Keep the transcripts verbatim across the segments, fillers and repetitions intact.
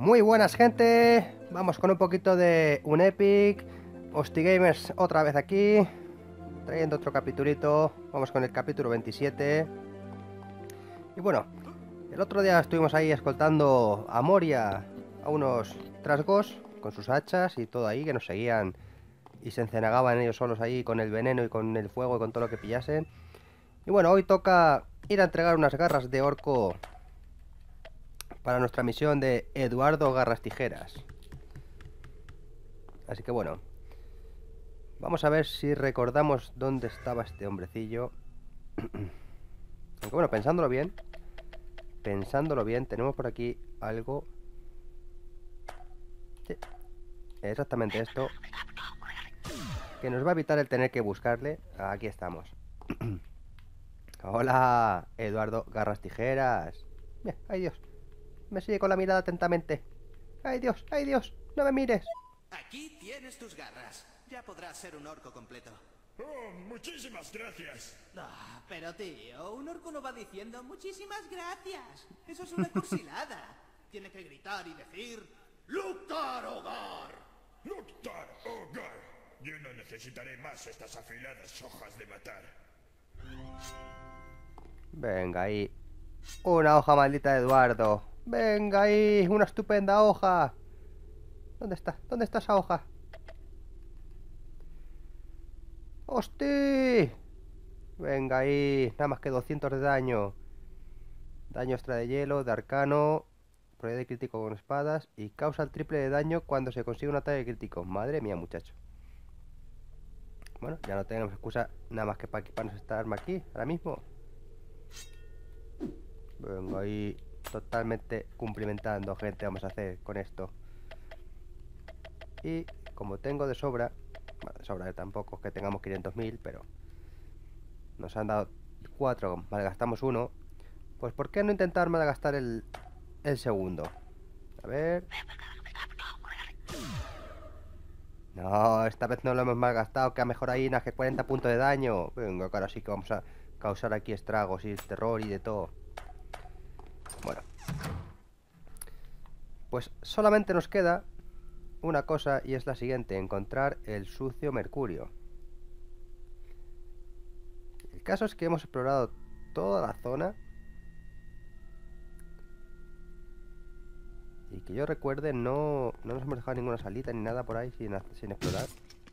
Muy buenas, gente. Vamos con un poquito de un Epic. Hostigamers otra vez aquí, trayendo otro capitulito. Vamos con el capítulo veintisiete. Y bueno, el otro día estuvimos ahí escoltando a Moria, a unos trasgos con sus hachas y todo ahí, que nos seguían y se encenagaban ellos solos ahí con el veneno y con el fuego y con todo lo que pillasen. Y bueno, hoy toca ir a entregar unas garras de orco para nuestra misión de Eduardo Garras Tijeras. Así que bueno, vamos a ver si recordamos dónde estaba este hombrecillo. Aunque bueno, pensándolo bien, pensándolo bien, tenemos por aquí algo. Sí, exactamente esto, que nos va a evitar el tener que buscarle. Aquí estamos. Hola, Eduardo Garras Tijeras. Bien, ay Dios, me sigue con la mirada atentamente. Ay Dios, ay Dios, no me mires. Aquí tienes tus garras. Ya podrás ser un orco completo. Oh, muchísimas gracias. Ah, pero tío, un orco no va diciendo muchísimas gracias. Eso es una cursilada. Tiene que gritar y decir ¡Luctar hogar! Luctar hogar. Yo no necesitaré más estas afiladas hojas de matar. Venga ahí. Una hoja maldita de Eduardo. Venga ahí, una estupenda hoja. ¿Dónde está? ¿Dónde está esa hoja? ¡Hosti! Venga ahí, nada más que doscientos de daño. Daño extra de hielo, de arcano, probabilidad de crítico con espadas y causa el triple de daño cuando se consigue un ataque crítico. Madre mía, muchacho. Bueno, ya no tenemos excusa nada más que para equiparnos esta arma aquí, ahora mismo. Venga ahí, totalmente cumplimentando, gente, vamos a hacer con esto. Y como tengo de sobra, bueno, de sobra tampoco es que tengamos quinientos mil, pero nos han dado cuatro, malgastamos uno. Pues ¿por qué no intentar malgastar el, el segundo? A ver. No, esta vez no lo hemos malgastado, que a mejor ahí que cuarenta puntos de daño. Venga, que ahora sí que vamos a causar aquí estragos y terror y de todo. Bueno, pues solamente nos queda una cosa y es la siguiente: encontrar el sucio mercurio. El caso es que hemos explorado toda la zona y que yo recuerde no, no nos hemos dejado ninguna salita ni nada por ahí sin, sin explorar.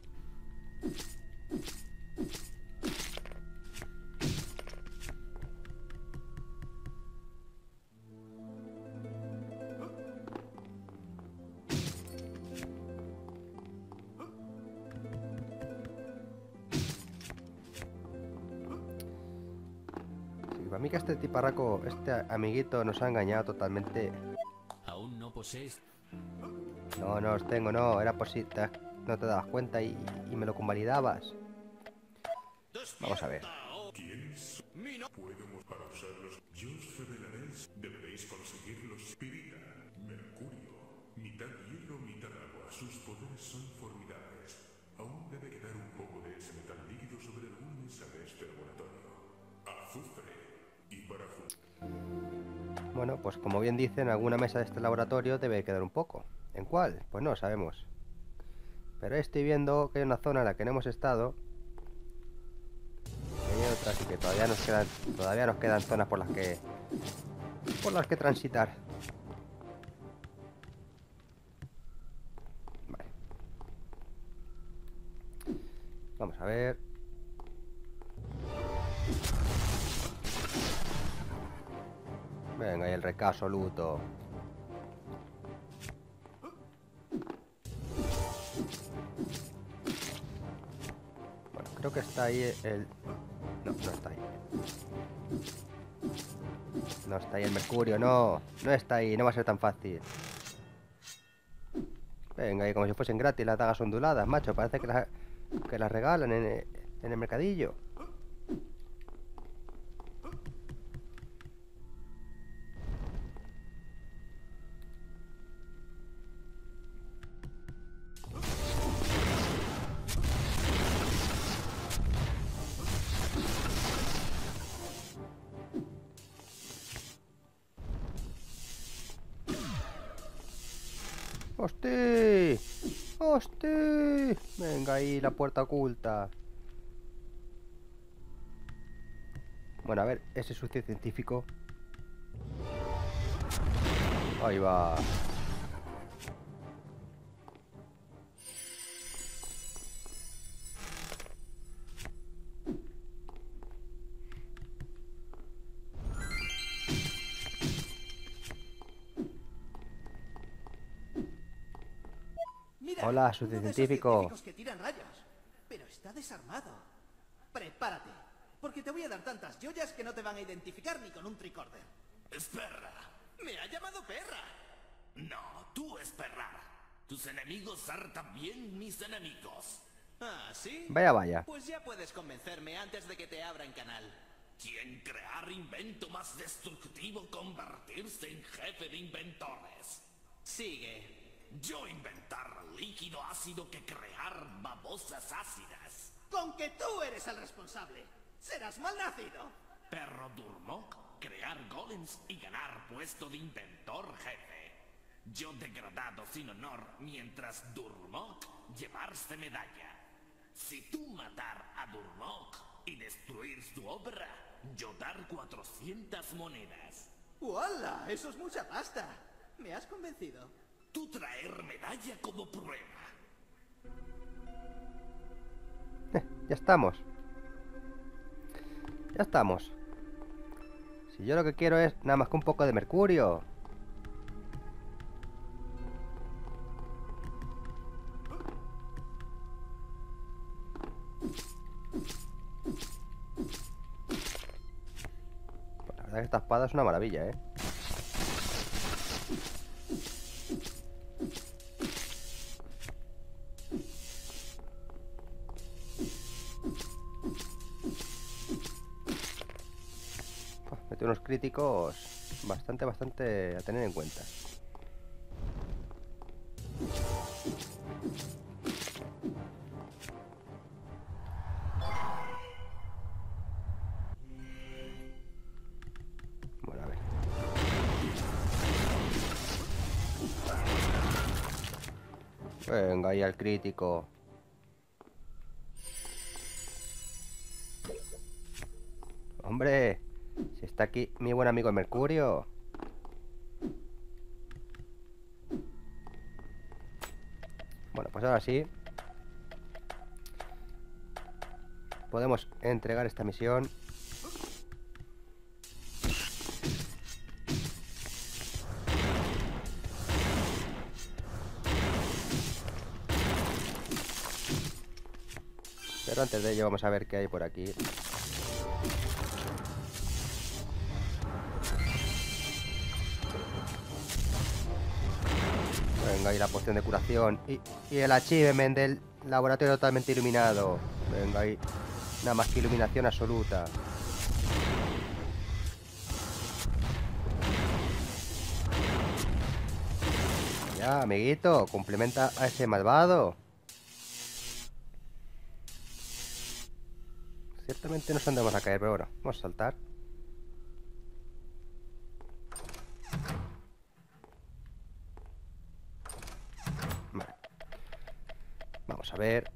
Para mí que este tiparraco, este amiguito nos ha engañado totalmente. ¿Aún no posees? No, no os tengo, no. Era por si te, no te dabas cuenta y, y me lo convalidabas. Vamos a ver. ¿Quiénes? Podemos para usarlos. Yo os revelaré. Deberéis conseguirlos. Pirita, mercurio, mitad hielo, mitad agua. Sus poderes son formidables. Aún debe quedar un poco de ese metal líquido sobre algún mensaje de este laboratorio. Azufre. Bueno, pues como bien dice, en alguna mesa de este laboratorio debe quedar un poco. ¿En cuál? Pues no lo sabemos. Pero estoy viendo que hay una zona en la que no hemos estado. Y hay otras y que todavía nos quedan, todavía nos quedan zonas por las que, por las que transitar. Vale. Vamos a ver. Venga, ahí el recaso luto. Bueno, creo que está ahí el... No, no está ahí. No está ahí el mercurio, no. No está ahí, no va a ser tan fácil. Venga, y como si fuesen gratis las dagas onduladas, macho. Parece que las, que las regalan en, en el mercadillo. ¡Hosti! ¡Hosti! Venga ahí, la puerta oculta. Bueno, a ver, ese sucio científico. Ahí va. Mira, Hola, uno de sucio esos científico. científicos que tiran rayos, pero está desarmado. Prepárate, porque te voy a dar tantas joyas que no te van a identificar ni con un tricorder. Espera, me ha llamado perra. No, tú es perra. Tus enemigos son también mis enemigos. Ah, ¿sí? Vaya, vaya. Pues ya puedes convencerme antes de que te abran canal. ¿Quién crear invento más destructivo convertirse en jefe de inventores? Sigue. Yo inventar líquido ácido que crear babosas ácidas. Con que tú eres el responsable. Serás malnacido. Perro Durmok, crear golems y ganar puesto de inventor jefe. Yo degradado sin honor, mientras Durmok llevarse medalla. Si tú matar a Durmok y destruir su obra, yo dar cuatrocientas monedas. ¡Uala! Eso es mucha pasta. Me has convencido. Tú traer medalla como prueba. Eh, ya estamos. Ya estamos. Si yo lo que quiero es nada más que un poco de mercurio. Pues la verdad que esta espada es una maravilla, ¿eh? Mete unos críticos bastante, bastante a tener en cuenta. Bueno, a ver. Venga, ahí al crítico. Hombre, si está aquí mi buen amigo el Mercurio. Bueno, pues ahora sí podemos entregar esta misión. Pero antes de ello vamos a ver qué hay por aquí. Venga, ahí la poción de curación. Y, y el achievement del laboratorio totalmente iluminado. Venga, ahí. Nada más que iluminación absoluta. Ya, amiguito, complementa a ese malvado. Ciertamente no sé dónde vamos a caer, pero bueno, vamos a saltar. Vale. Vamos a ver.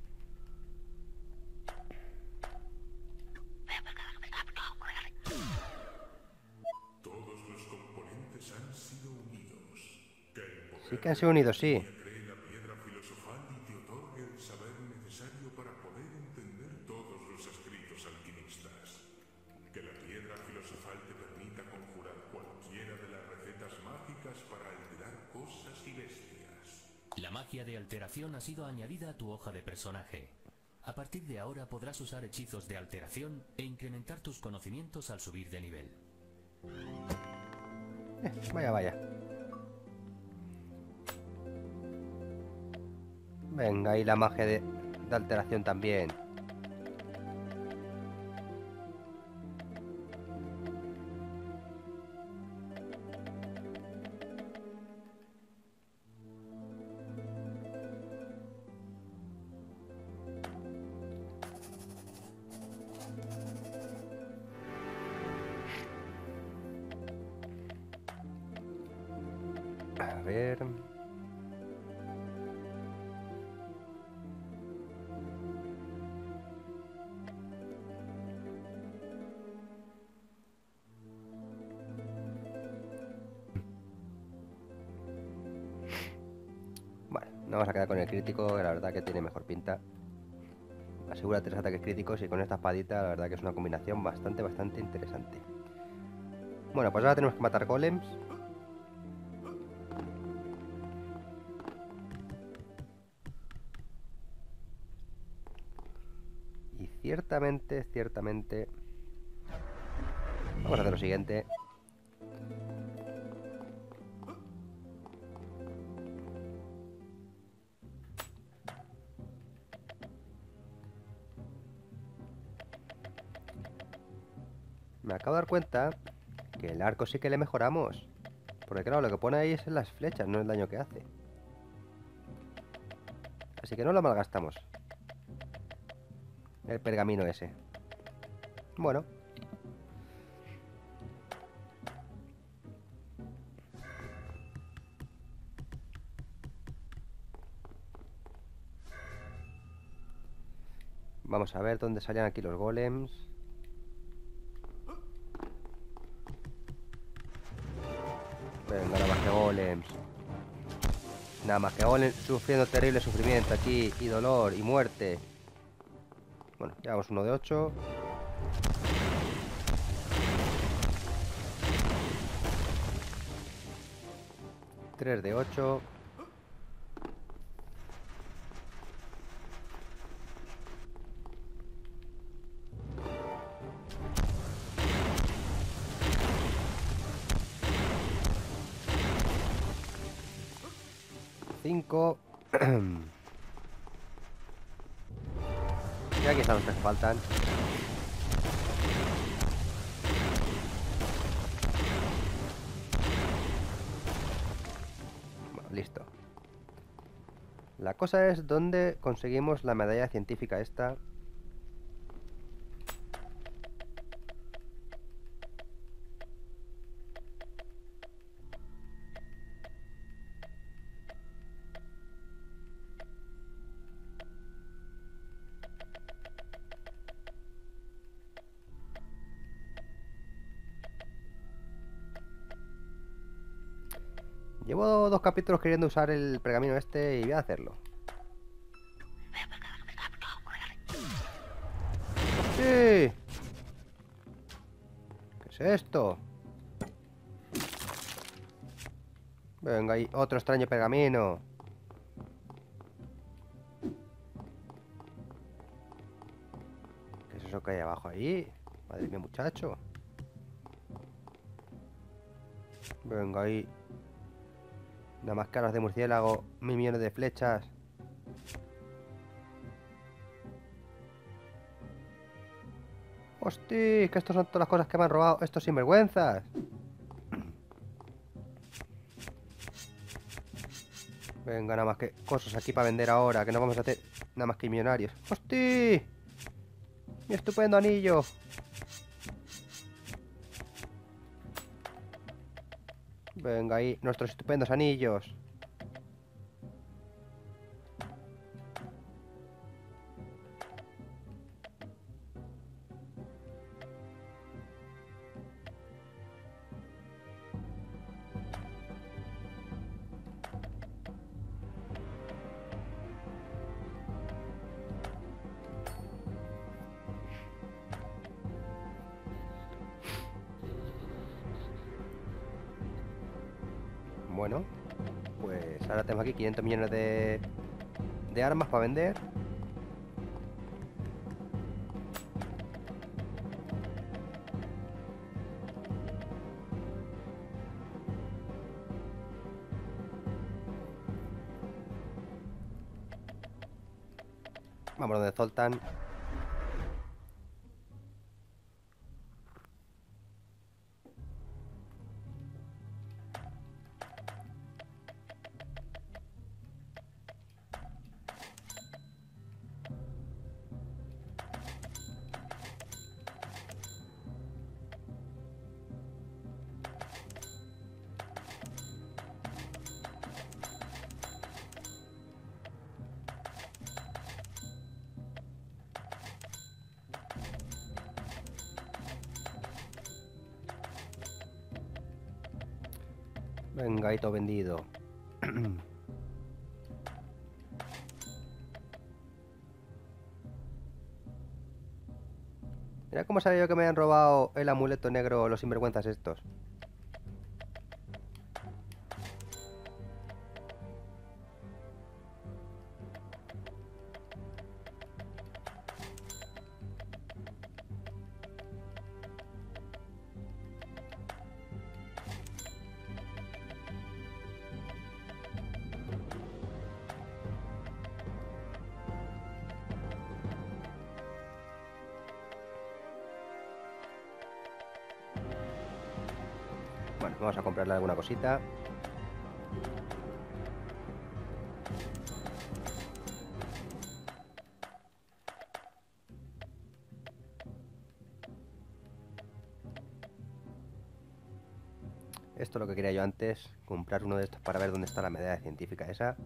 Todos los componentes han sido unidos. Que el poder Sí que han sido unidos, sí. cree la piedra filosofal y te otorgue el saber necesario para poder entender todos los escritos alquimistas. Que la piedra filosofal te permita conjurar cualquiera de las recetas mágicas para alterar cosas y bestias. La magia de alteración ha sido añadida a tu hoja de personaje. A partir de ahora podrás usar hechizos de alteración e incrementar tus conocimientos al subir de nivel. Eh, vaya, vaya. Venga, ahí la magia de, de alteración también. A ver. vamos a quedar con el crítico, que la verdad que tiene mejor pinta. Asegura tres ataques críticos y con esta espadita la verdad que es una combinación bastante, bastante interesante. Bueno, pues ahora tenemos que matar golems. Y ciertamente, ciertamente... Vamos a hacer lo siguiente. Me acabo de dar cuenta que el arco sí que le mejoramos. Porque claro, lo que pone ahí es las flechas, no el daño que hace. Así que no lo malgastamos. El pergamino ese. Bueno. Vamos a ver dónde salían aquí los golems. Venga, nada más que golems. Nada más que golems sufriendo terrible sufrimiento aquí. Y dolor y muerte. Bueno, llevamos uno de ocho. tres de ocho. cinco. Y aquí están los que faltan. Bueno, listo. La cosa es dónde conseguimos la medalla científica esta. Llevo dos capítulos queriendo usar el pergamino este y voy a hacerlo. ¡Sí! ¿Qué es esto? Venga, hay otro extraño pergamino. ¿Qué es eso que hay abajo ahí? Madre mía, muchacho. Venga, ahí. Nada más caras de murciélago, mil millones de flechas. ¡Hostia! Que estos son todas las cosas que me han robado estos sinvergüenzas. Venga, nada más que cosas aquí para vender ahora, que no vamos a hacer nada más que millonarios. ¡Hostia! ¡Mi estupendo anillo! Venga, ahí, nuestros estupendos anillos. Bueno, pues ahora tenemos aquí quinientos millones de, de armas para vender. Vamos donde Zoltan. Venga, ahí todo vendido. Mira cómo sabía yo que me habían robado el amuleto negro los sinvergüenzas estos. Bueno, vamos a comprarle alguna cosita. Esto es lo que quería yo antes, comprar uno de estos para ver dónde está la medalla científica esa.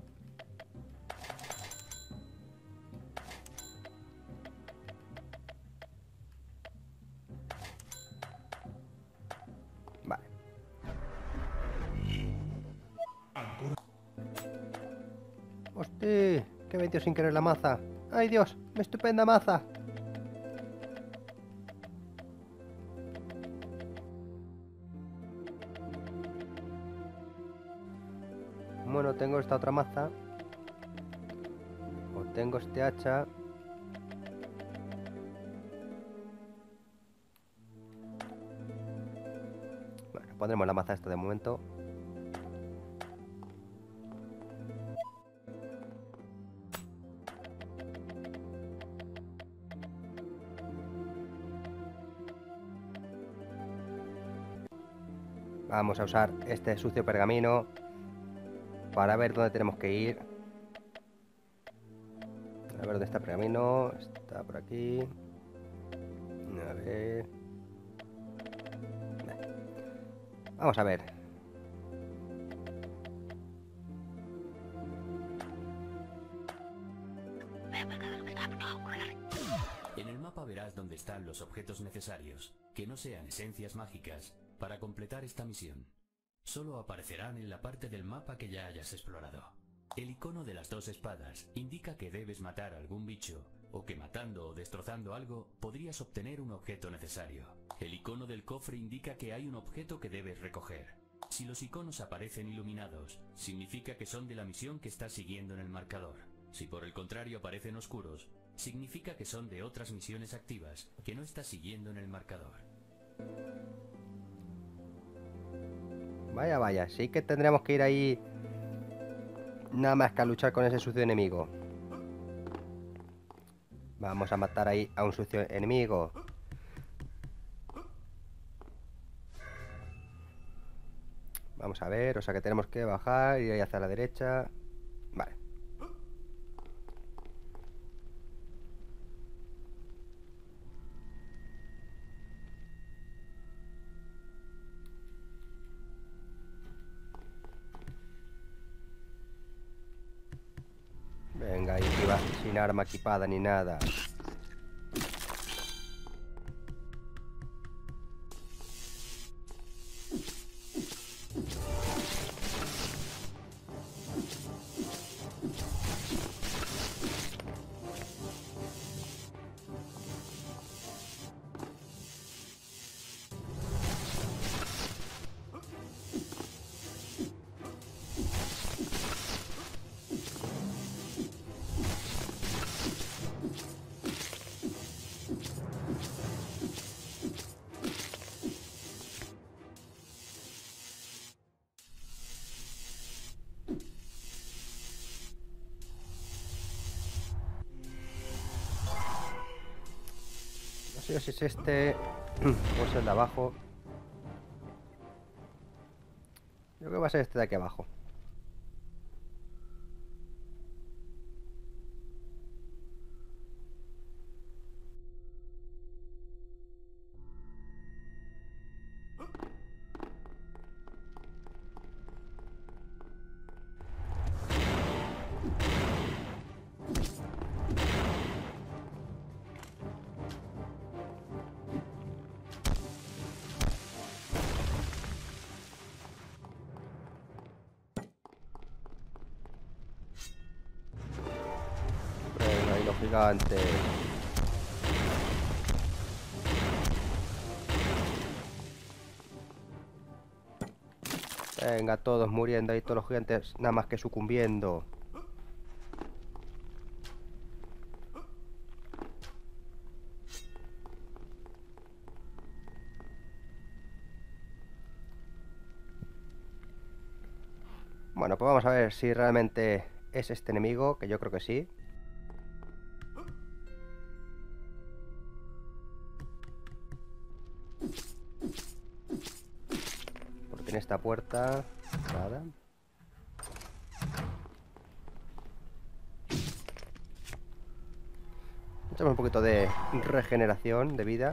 Vale. ¡Hostia! ¡Que he metido sin querer la maza! ¡Ay Dios! ¡Mi estupenda maza! Bueno, tengo esta otra maza. O tengo este hacha. Bueno, pondremos la maza esta de momento. Vamos a usar este sucio pergamino para ver dónde tenemos que ir. A ver dónde está el pergamino. Está por aquí. A ver. Vamos a ver. En el mapa verás dónde están los objetos necesarios, que no sean esencias mágicas, para completar esta misión. Solo aparecerán en la parte del mapa que ya hayas explorado. El icono de las dos espadas indica que debes matar a algún bicho, o que matando o destrozando algo podrías obtener un objeto necesario. El icono del cofre indica que hay un objeto que debes recoger. Si los iconos aparecen iluminados, significa que son de la misión que estás siguiendo en el marcador. Si por el contrario aparecen oscuros, significa que son de otras misiones activas que no estás siguiendo en el marcador. Vaya, vaya, sí que tendremos que ir ahí nada más que a luchar con ese sucio enemigo. Vamos a matar ahí a un sucio enemigo. Vamos a ver, o sea que tenemos que bajar, ir ahí hacia la derecha. Vale. Venga, ahí que va sin arma equipada ni nada. No sé si es este o es el de abajo. Yo creo que va a ser este de aquí abajo. Venga, y los gigantes. Venga, todos muriendo ahí, todos los gigantes nada más que sucumbiendo. Bueno, pues vamos a ver si realmente es este enemigo, que yo creo que sí. Porque en esta puerta... nada. Echamos un poquito de regeneración de vida.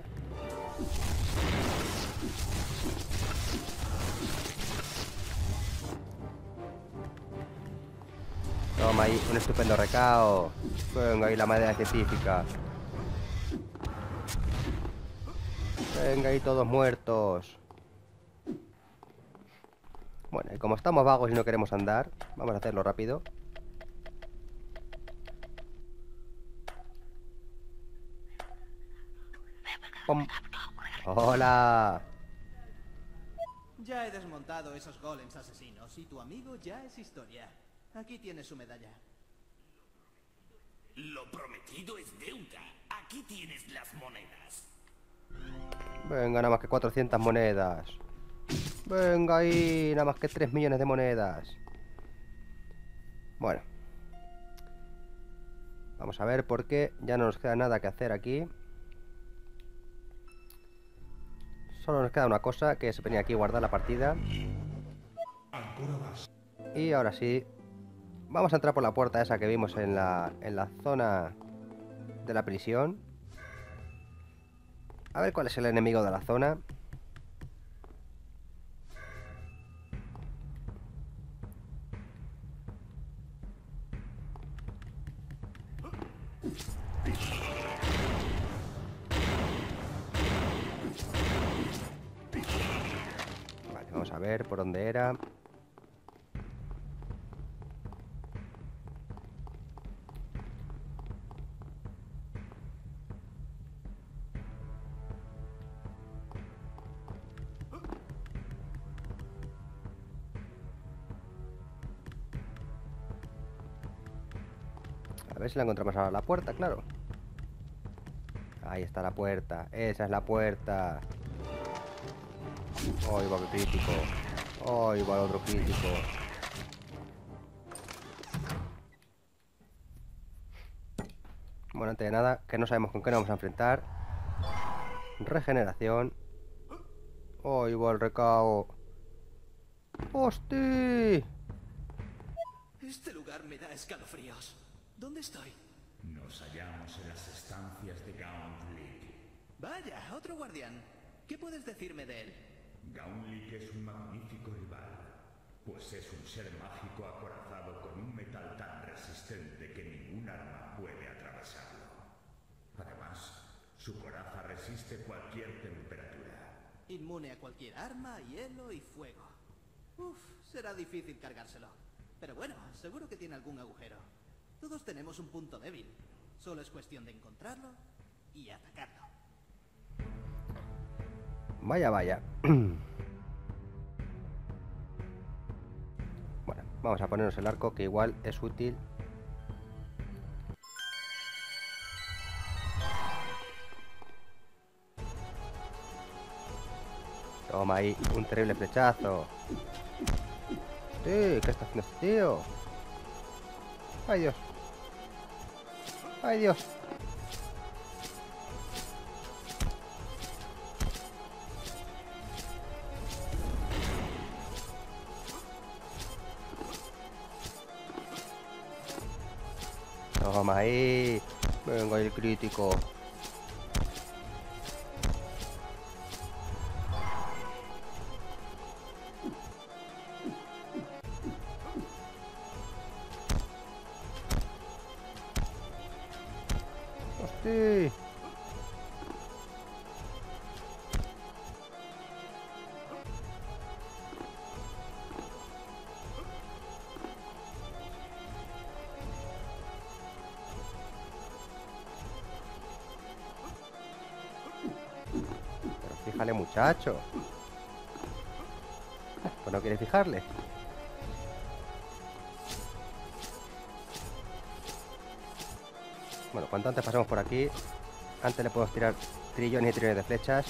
Toma ahí, un estupendo recao. Venga ahí la madera científica. Venga ahí todos muertos. Bueno, y como estamos vagos y no queremos andar, vamos a hacerlo rápido. ¡Pum! ¡Hola! Ya he desmontado esos golems asesinos y tu amigo ya es historia. Aquí tienes su medalla. Lo prometido es deuda. Aquí tienes las monedas. Venga, nada más que cuatrocientas monedas. Venga ahí, nada más que tres millones de monedas. Bueno. Vamos a ver por qué ya no nos queda nada que hacer aquí. Solo nos queda una cosa, que es venir aquí y guardar la partida. Y ahora sí, vamos a entrar por la puerta esa que vimos en la, en la zona de la prisión. A ver cuál es el enemigo de la zona. Vale, vamos a ver por dónde era. A ver si la encontramos ahora la puerta, claro. Ahí está la puerta. Esa es la puerta. ¡Ay, va, qué crítico! ¡Ay, va el otro crítico! Bueno, antes de nada, que no sabemos con qué nos vamos a enfrentar. Regeneración. ¡Ay, va el recao! ¡Hostia! Este lugar me da escalofríos. ¿Dónde estoy? Nos hallamos en las estancias de Gauntlet. Vaya, otro guardián. ¿Qué puedes decirme de él? Gauntlet es un magnífico rival, pues es un ser mágico acorazado con un metal tan resistente que ningún arma puede atravesarlo. Además, su coraza resiste cualquier temperatura. Inmune a cualquier arma, hielo y fuego. Uf, será difícil cargárselo. Pero bueno, seguro que tiene algún agujero. Todos tenemos un punto débil. Solo es cuestión de encontrarlo y atacarlo. Vaya, vaya. Bueno, vamos a ponernos el arco, que igual es útil. Toma ahí, un terrible flechazo. Sí, ¿qué está haciendo este tío? ¡Ay, Dios! ¡Ay, Dios! Toma ahí. Venga, el crítico. ¡Hostia! Pero fíjale, muchacho. Pues no quiere fijarle. Bueno, cuanto antes pasamos por aquí, antes le podemos tirar trillones y trillones de flechas.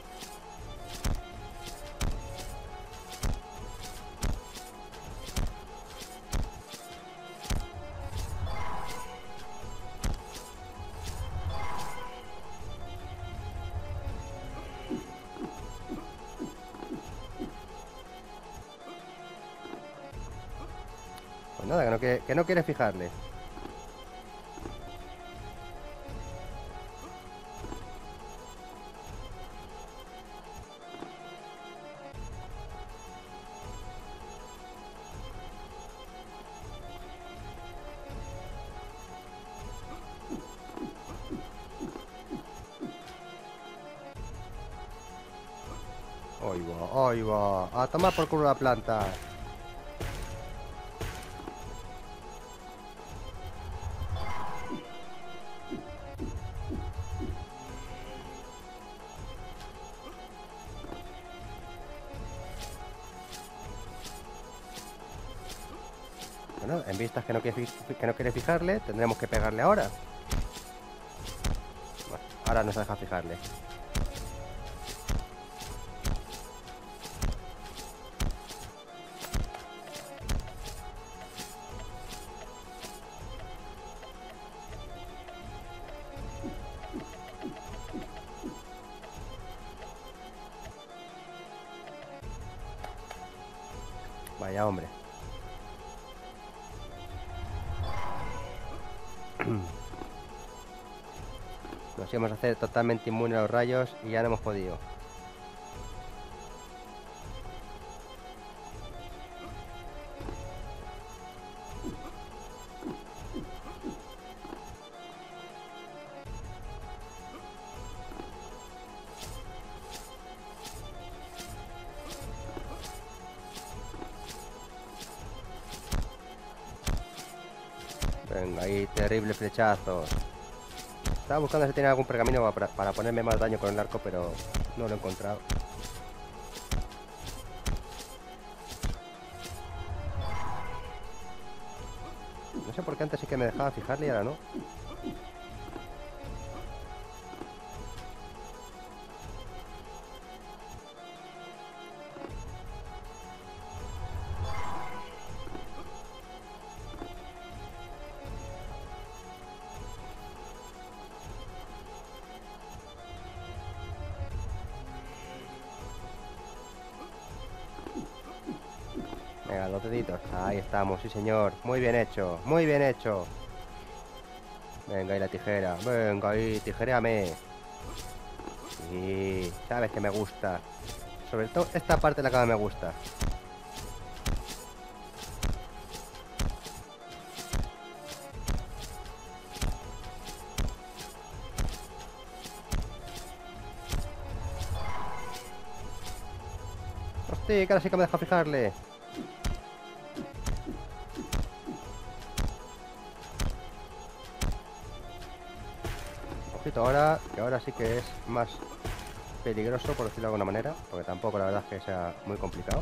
Pues nada, que no quiere, que no quiere fijarle. Ahí va, ahí va. A tomar por culo la planta. Bueno, en vistas que no quiere, que no quiere fijarle, tendremos que pegarle ahora. Bueno, ahora nos deja fijarle. Vaya hombre. Nos íbamos a hacer totalmente inmune a los rayos y ya no hemos podido. Venga, ahí, terrible flechazo. Estaba buscando si tenía algún pergamino para, para ponerme más daño con el arco, pero no lo he encontrado. No sé por qué antes sí que me dejaba fijarle y ahora no. Venga, los deditos. Ahí estamos, sí señor. Muy bien hecho, muy bien hecho. Venga, ahí la tijera. Venga, ahí, tijeréame. Sí, sabes que me gusta. Sobre todo esta parte de la cama me gusta. Hostia, que ahora sí que me deja fijarle. Ojito ahora, que ahora sí que es más peligroso, por decirlo de alguna manera, porque tampoco la verdad es que sea muy complicado.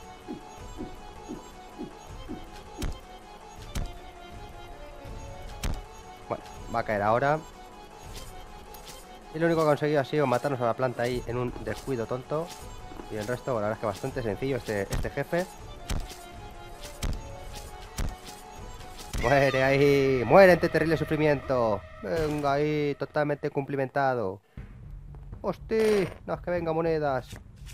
Bueno, va a caer ahora. Y lo único que ha conseguido ha sido matarnos a la planta ahí en un descuido tonto. Y el resto, bueno, la verdad es que bastante sencillo este, este jefe. Muere ahí, muere ante terrible sufrimiento. Venga ahí, totalmente cumplimentado. ¡Hostia! No, es que venga monedas.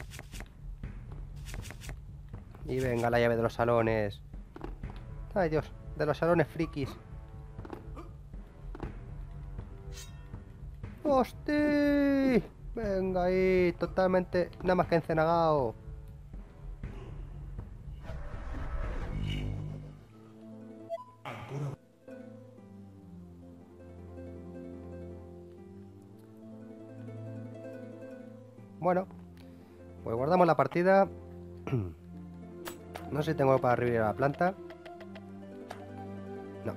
Y venga la llave de los salones. Ay Dios, de los salones frikis. ¡Hostia! Venga ahí, totalmente, nada más que encenagado. Bueno, pues guardamos la partida. No sé si tengo para revivir a la planta. No.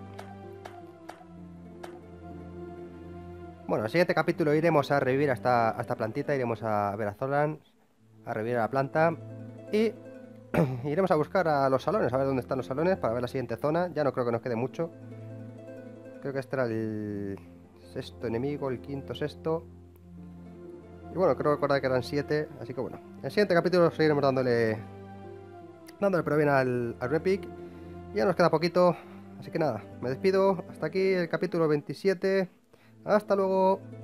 Bueno, en el siguiente capítulo iremos a revivir a esta, a esta plantita. Iremos a ver a Zolan, a revivir a la planta. Y iremos a buscar a los salones, a ver dónde están los salones, para ver la siguiente zona. Ya no creo que nos quede mucho. Creo que este era el sexto enemigo, el quinto, sexto. Y bueno, creo recordar que eran siete, así que bueno. En el siguiente capítulo seguiremos dándole... Dándole pero bien al, al Epic. Ya nos queda poquito, así que nada, me despido. Hasta aquí el capítulo veintisiete. Hasta luego.